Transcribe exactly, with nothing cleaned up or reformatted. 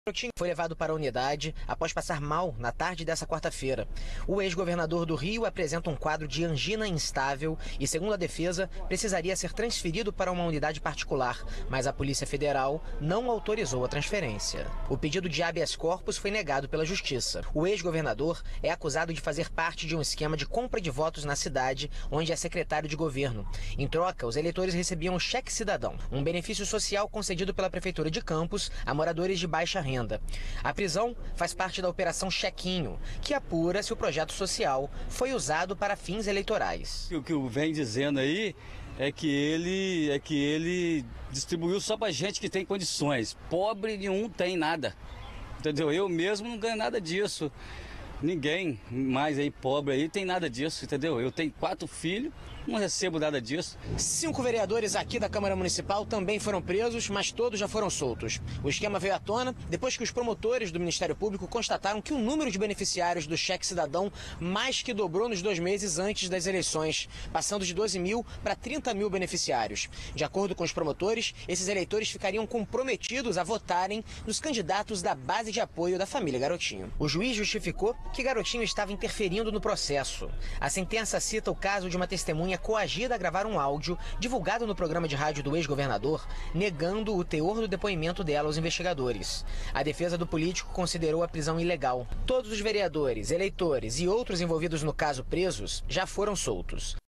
Garotinho foi levado para a unidade após passar mal na tarde dessa quarta-feira. O ex-governador do Rio apresenta um quadro de angina instável e, segundo a defesa, precisaria ser transferido para uma unidade particular, mas a Polícia Federal não autorizou a transferência. O pedido de habeas corpus foi negado pela Justiça. O ex-governador é acusado de fazer parte de um esquema de compra de votos na cidade, onde é secretário de governo. Em troca, os eleitores recebiam o cheque cidadão, um benefício social concedido pela Prefeitura de Campos a moradores de baixa renda. A prisão faz parte da Operação Chequinho, que apura se o projeto social foi usado para fins eleitorais. O que vem dizendo aí é que ele, é que ele distribuiu só para gente que tem condições. Pobre nenhum tem nada, entendeu? Eu mesmo não ganho nada disso. Ninguém mais aí pobre aí tem nada disso, entendeu? Eu tenho quatro filhos, não recebo nada disso. Cinco vereadores aqui da Câmara Municipal também foram presos, mas todos já foram soltos. O esquema veio à tona depois que os promotores do Ministério Público constataram que o número de beneficiários do cheque cidadão mais que dobrou nos dois meses antes das eleições, passando de doze mil para trinta mil beneficiários. De acordo com os promotores, esses eleitores ficariam comprometidos a votarem nos candidatos da base de apoio da família Garotinho. O juiz justificou que Garotinho estava interferindo no processo. A sentença cita o caso de uma testemunha coagida a gravar um áudio divulgado no programa de rádio do ex-governador, negando o teor do depoimento dela aos investigadores. A defesa do político considerou a prisão ilegal. Todos os vereadores, eleitores e outros envolvidos no caso presos já foram soltos.